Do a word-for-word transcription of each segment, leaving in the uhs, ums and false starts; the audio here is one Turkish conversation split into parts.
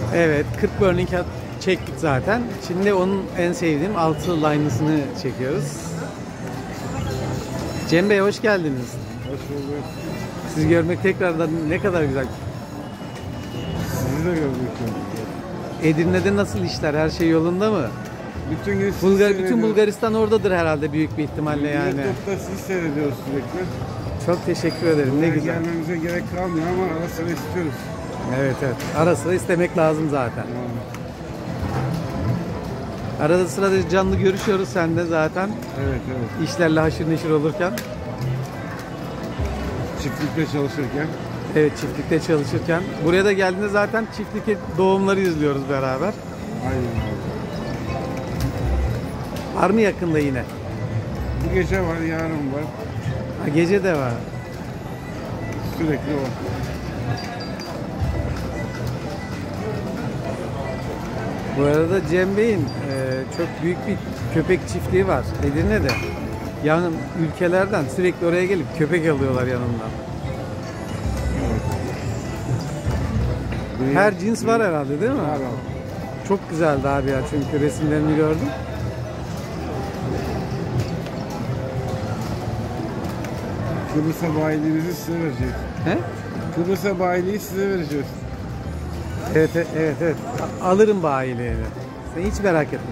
Evet, kırk burning hat çektik zaten. Şimdi onun en sevdiğim altı line'ısını çekiyoruz. Cem Bey hoş geldiniz. Hoş bulduk. Sizi görmek tekrardan ne kadar güzel. Sizi de gördük. Edirne'de nasıl işler? Her şey yolunda mı? Bütün gün Bulgar, bütün Bulgaristan oradadır herhalde büyük bir ihtimalle yani. YouTube'da sizi seyrediyoruz sürekli. Çok teşekkür ederim. Buraya ne güzel. gelmemize gerek kalmıyor ama ara sıra istiyoruz. Evet evet. Ara sıra istemek lazım zaten. Yani. Arada sırada canlı görüşüyoruz sende zaten. Evet evet. İşlerle haşır neşir olurken. Çiftlikte çalışırken. Evet, çiftlikte çalışırken. Buraya da geldiğinde zaten çiftlik doğumları izliyoruz beraber. Aynen abi. Var mı yakında yine? Bu gece var, yarın var. Ha, gece de var. Sürekli o. Bu arada Cem Bey'in e, çok büyük bir köpek çiftliği var Edirne'de. Yani ülkelerden sürekli oraya gelip köpek alıyorlar yanından. Evet. Her cins var herhalde değil mi? Var abi. Çok güzeldi abi ya, çünkü resimlerini gördüm. Kıbrıs'a bayiliğimizi size vereceğiz. He? Kıbrıs'a bayiliği size vereceğiz. Evet evet evet. Alırım bayiliğini. Sen hiç merak etme.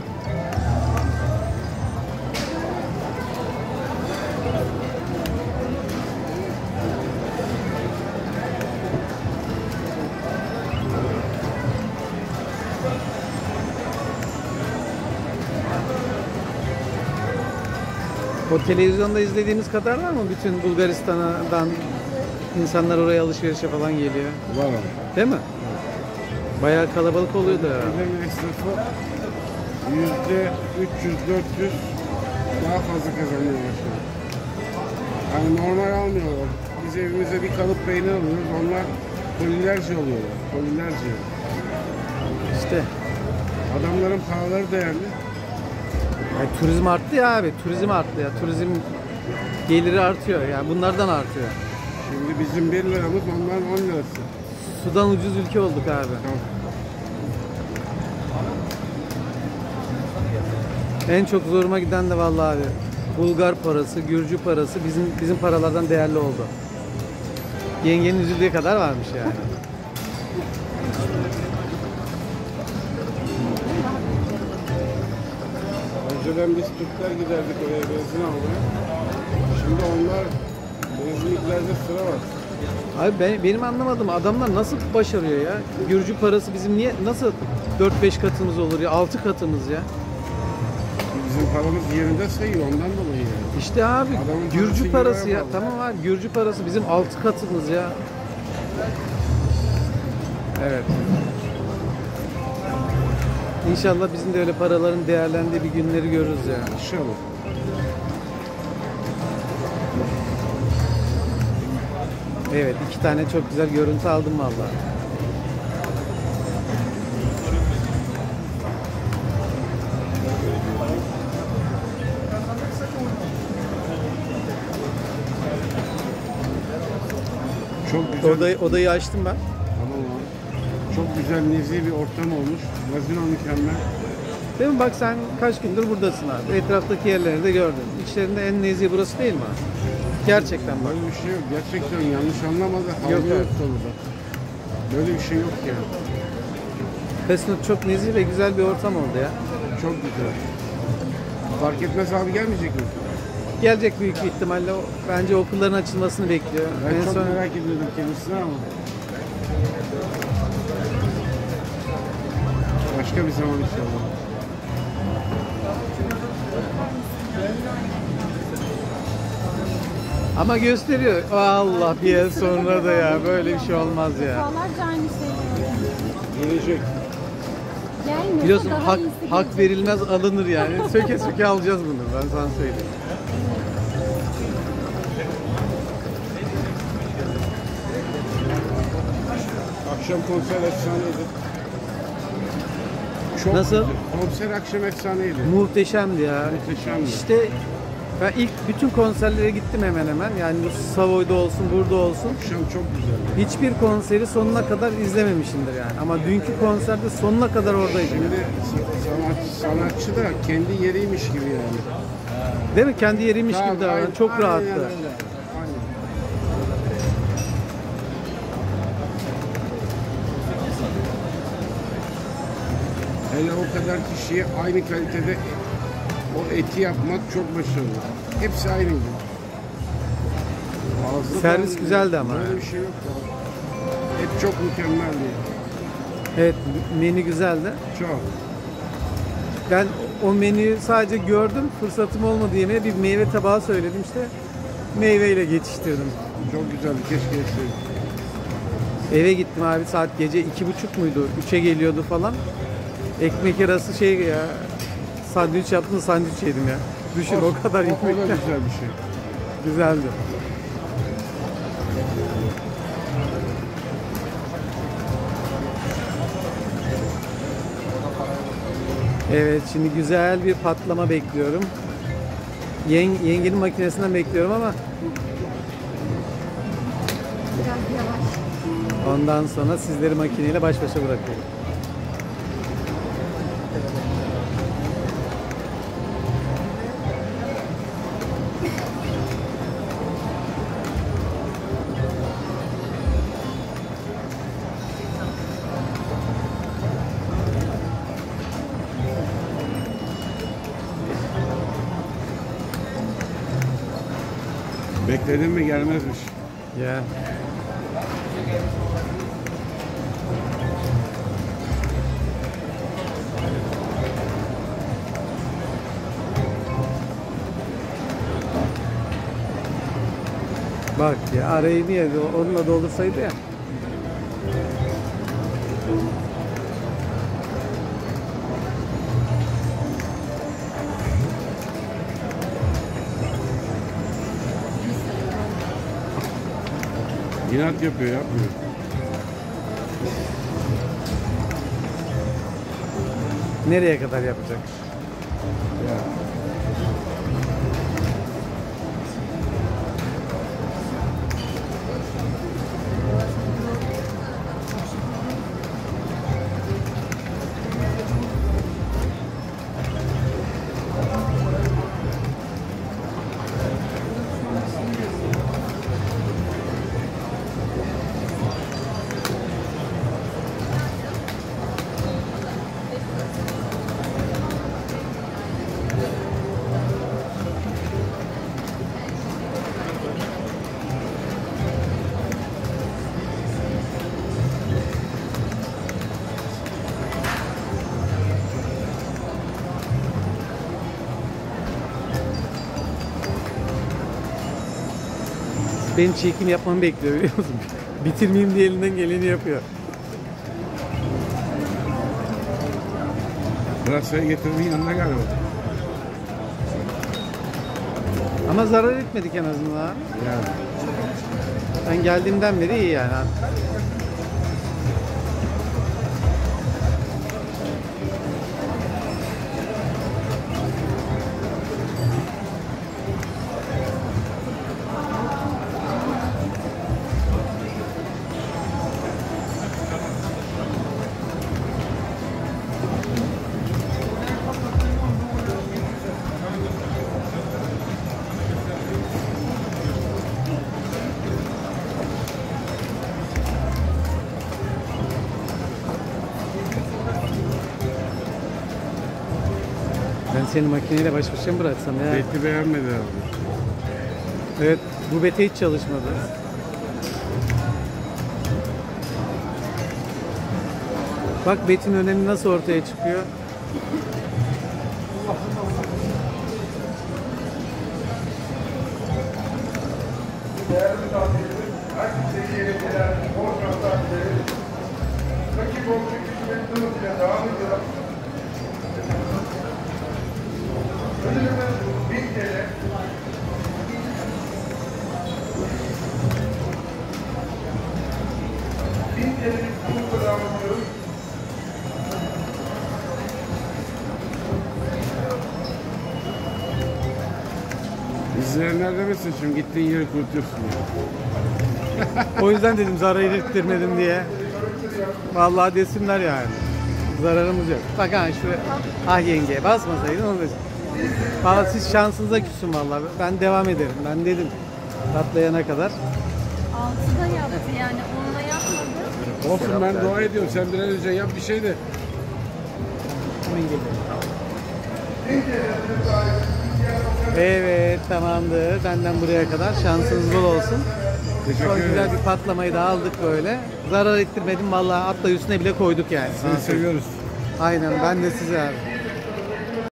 O televizyonda izlediğimiz kadar var mı? Bütün Bulgaristan'dan insanlar oraya alışverişe falan geliyor. Var abi. Değil mi? Bayağı kalabalık oluyordu ya. Edirne esnafı yüzde üç yüz dört yüz daha fazla kazanıyor başlıyor. Yani normal almıyorlar. Biz evimize bir kalıp peynir alıyoruz. Onlar kolilerce alıyorlar. Kolilerce. İşte. Adamların paraları değerli. Yani turizm arttı ya abi. Turizm arttı ya. Turizm geliri artıyor. Yani bunlardan artıyor. Şimdi bizim bir liramız, onların on lirası. Sudan ucuz ülke olduk abi. Tamam. En çok zoruma giden de vallahi abi. Bulgar parası, Gürcü parası bizim bizim paralardan değerli oldu. Yengenin üzüldüğü kadar varmış yani. Önceden biz Türkler giderdik oraya benzin almaya. Şimdi onlar benzinliklerde sıra var. Abi ben, benim anlamadım, adamlar nasıl başarıyor ya? Gürcü parası bizim niye nasıl dört beş katımız olur ya, altı katımız ya? Bizim paramız yerinde sayıyor, ondan dolayı yani. İşte abi Adamın Gürcü parası parası ya, euroya bağlı. tamam abi, Gürcü parası bizim altı katımız ya. Evet. İnşallah bizim de öyle paraların değerlendiği bir günleri görürüz yani. İnşallah. Evet, iki tane çok güzel görüntü aldım vallahi. Çok güzel. Odayı, odayı açtım ben. Tamam abi. Çok güzel nezih bir ortam olmuş. Gazino mükemmel. Değil mi? Bak sen kaç gündür buradasın abi. Etraftaki yerleri de gördün. İçlerinde en nezih burası değil mi abi? Gerçekten bak. Böyle bir şey yok. Gerçekten yanlış anlamadı. Yok, Havlu evet. yok burada. Böyle bir şey yok yani. Fesnut çok nezih ve güzel bir ortam oldu ya. Çok güzel. Fark etmez abi, gelmeyecek mi? Gelecek büyük bir ihtimalle. O- Bence okulların açılmasını bekliyor. Ben En çok son merak ediyordum kendisini ama. Başka bir zaman inşallah. ama gösteriyor. Allah, bir yıl sonra da ya böyle bir şey olmaz ya. Defalarca aynı şeyi Gelecek. gelmiyor. Biliyorsun daha hak, iyisi hak gelecek. verilmez alınır yani. Söke söke alacağız bunu, ben sana söyleyeyim. Akşam konser efsaneydi. Çok Nasıl? güzel. Konser akşam efsaneydi. Muhteşemdi ya. Muhteşemdi. İşte Ben ilk bütün konserlere gittim hemen hemen. Yani bu Savoy'da olsun, burada olsun. Akşam çok güzel. Hiçbir konseri sonuna kadar izlememişimdir yani. Ama dünkü konserde sonuna kadar oradaydım. Şimdi sanatçı, sanatçı da kendi yeriymiş gibi yani. Değil mi? Kendi yeriymiş Tabii, gibi davranıyor. aynen- Çok aynen rahattı. öyle. Aynen. Hele o kadar kişiye aynı kalitede o eti yapmak çok başarılı. Hepsi aynı gibi. Ağzı Servis falan- güzeldi ama. Böyle bir şey yok ya. Et çok mükemmeldi. Evet, menü güzeldi. Çok. Ben o menüyü sadece gördüm, fırsatım olmadı yemeye. Bir meyve tabağı söyledim işte. Meyveyle geçiştirdim. Çok güzeldi. Keşke yeseydim. Eve gittim abi, saat gece iki buçuk muydu? Üçe geliyordu falan. Ekmek arası şey ya, sandviç yaptım, sandviç yedim ya. Düşün o kadar O, o da ekmek. güzel bir şey. Güzeldi. Evet, şimdi güzel bir patlama bekliyorum. Yeng, yengenin makinesinden bekliyorum ama Biraz yavaş. ondan sonra sizleri makineyle baş başa bırakıyorum. Bekledin mi gelmezmiş. Ya. Bak ya, arayı niye onunla doldursaydı ya. İnat yapıyor, yapmıyor. Nereye kadar yapacak? Ya. Benim çekim yapmamı bekliyor, biliyor musun? Bitirmeyeyim diye elinden geleni yapıyor. Pırasayı getirdiğin yanına galiba. Ama zarar etmedik en azından. Yani. Ben geldiğimden beri iyi yani. Ben seni makineyle baş başa mı bıraksam ya? Beti beğenmedi abi. Evet, bu bete hiç çalışmadı. Bak betin önemi nasıl ortaya çıkıyor. Değerli misafirlerimiz, herkese iyi eğlenceler, bol şanslar dileriz. Rakip olacak hizmetlerimiz ile devam ediyor. Ödülümüz bin T L. bin T L'lik konukla devam ediyoruz. İzleyenler demesin şimdi gittiğin yeri kurutuyorsun ya. O yüzden dedim zarar ettirmedim diye. Vallahi desinler yani. Zararımız yok. Bak ha şuraya. Ah yenge basmasaydın olacak. Vallahi siz şansınıza küsün vallahi. Ben devam ederim. Ben dedim patlayana kadar. Altıda yaptı yani onunla yapmadı. Olsun ben dua ediyorum. Sen bir an önce yap bir şey de. Evet tamamdır. Benden buraya kadar. Şansınız bol olsun. Teşekkür Çok güzel ederim. bir patlamayı da aldık böyle. Zarar ettirmedim vallahi hatta üstüne bile koyduk yani. Seni seviyoruz. Aynen ben de size abi.